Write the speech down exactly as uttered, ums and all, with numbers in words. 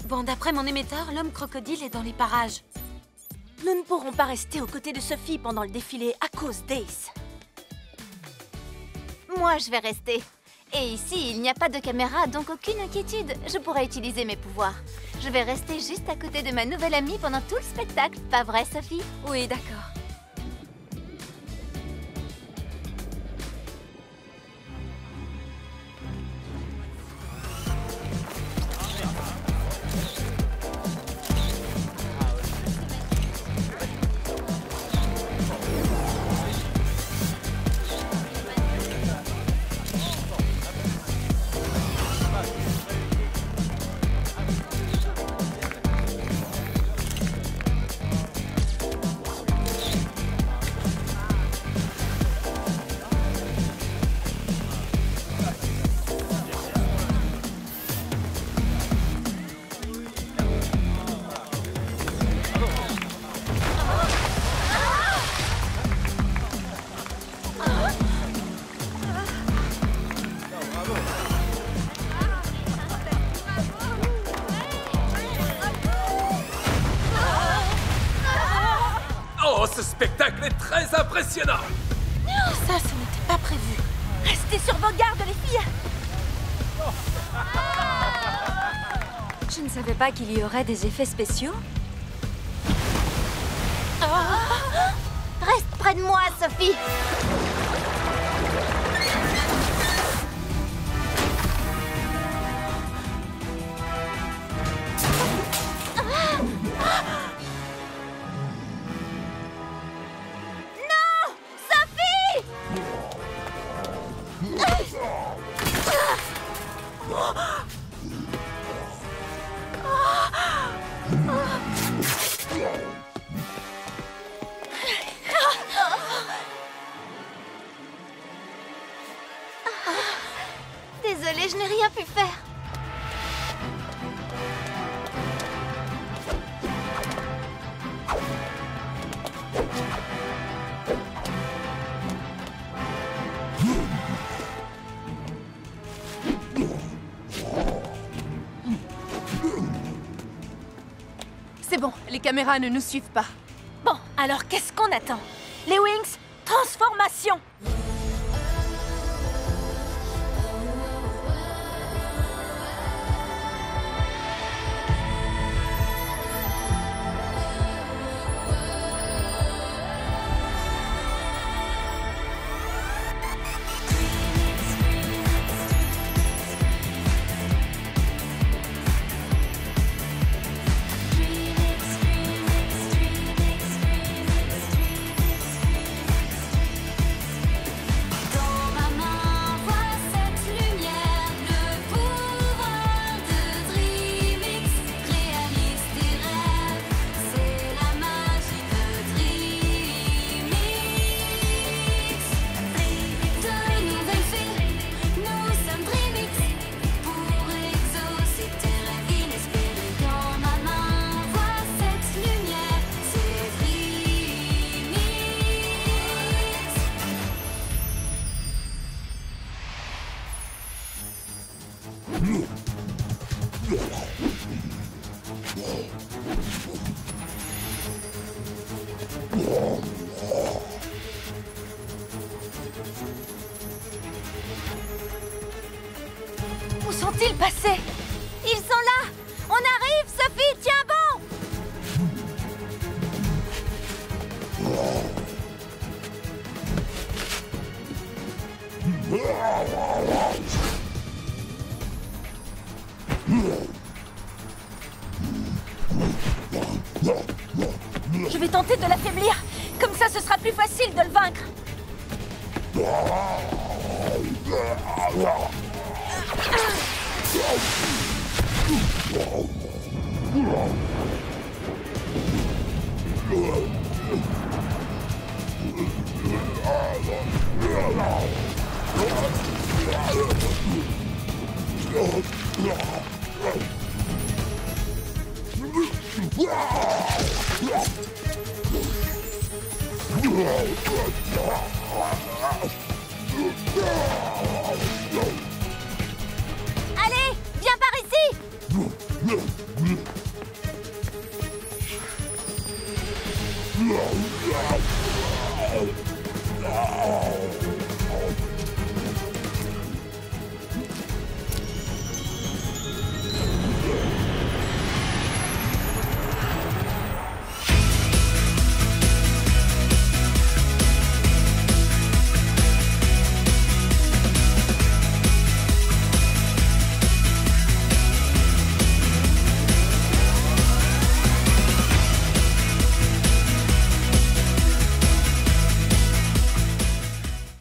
Bon, d'après mon émetteur, l'homme crocodile est dans les parages. Nous ne pourrons pas rester aux côtés de Sophie pendant le défilé à cause d'Ace. Moi, je vais rester. Et ici, il n'y a pas de caméra, donc aucune inquiétude. Je pourrai utiliser mes pouvoirs. Je vais rester juste à côté de ma nouvelle amie pendant tout le spectacle. Pas vrai, Sophie? Oui, d'accord. Oh, ce spectacle est très impressionnant! Ça, ce n'était pas prévu. Restez sur vos gardes, les filles! Je ne savais pas qu'il y aurait des effets spéciaux. Reste près de moi, Sophie! Désolée, je n'ai rien pu faire. C'est bon, les caméras ne nous suivent pas. Bon, alors qu'est-ce qu'on attend? Les Wings, transformation! Où sont-ils passés? Ils sont là! On arrive, Sophie! Tiens bon! Je vais tenter de l'affaiblir. Comme ça, ce sera plus facile de le vaincre. Allez, viens par ici! Oh.